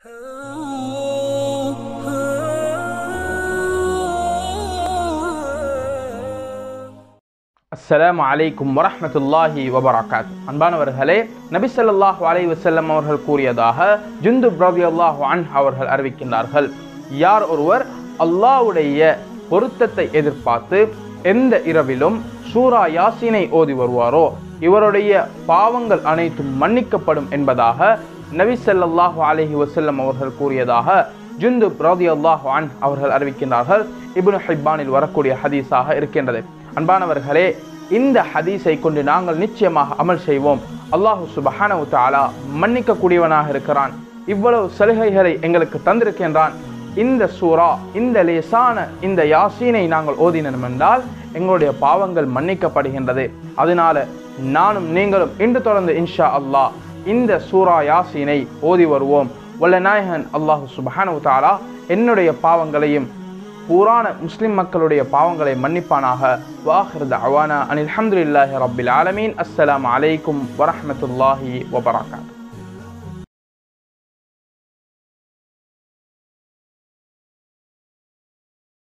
அஸ்ஸலாமு அலைக்கும் வரஹ்மத்துல்லாஹி வபரகாத். அன்பானவர்களே, நபி ஸல்லல்லாஹு அலைஹி வஸல்லம் அவர்கள் கூறியதாக ஜுந்துப் ரலியல்லாஹு அன்ஹு அவர்கள் அறிவிக்கின்றார்கள், யார் ஒருவர் அல்லாஹ்வுடைய பொருத்தத்தை எதிர்பார்த்து எந்த இரவிலும் சூரா யாசீனை ஓதி வருவாரோ இவருடைய பாவங்கள் அனைத்தும் மன்னிக்கப்படும் என்பதாக நபி ஸல்லல்லாஹு அலைஹி வஸல்லம் அவர்கள் கூறியதாக ஜுந்துப் ரலியல்லாஹு அன்ஹு அவர்கள் அறிவிக்கின்றார்கள். இப்னு ஹிப்பானில் வரக்கூடிய ஹதீஸாக இருக்கின்றது. அன்பானவர்களே, இந்த ஹதீஸை கொண்டு நாங்கள் நிச்சயமாக அமல் செய்வோம். அல்லாஹு சுப்ஹானஹு வ தஆலா மன்னிக்க கூடியவனாக இருக்கிறான். இவ்வளவு சலுகைகளை எங்களுக்கு தந்திருக்கின்றான். இந்த சூரா, இந்த லேசான இந்த யாசீனை நாங்கள் ஓதினோம் என்றால் எங்களுடைய பாவங்கள் மன்னிக்கப்படுகின்றது. அதனால நானும் நீங்களும் இன்று தொடர்ந்து இன்ஷா அல்லாஹ் இந்த சூரா யாசீனை ஓதி வருவோம். வல்ல நாயகன் அல்லாஹு சுப்ஹானஹு வ தஆலா என்னுடைய பாவங்களையும் பூரான முஸ்லிம் மக்களுடைய பாவங்களை மன்னிப்பானாக. வாஹிர் தஅவானா அனில் ஹம்துலில்லாஹி ரப்பில் ஆலமீன். அஸ்ஸலாமு அலைக்கும் வரஹ்மத்துல்லாஹி வபரகாத்துஹு.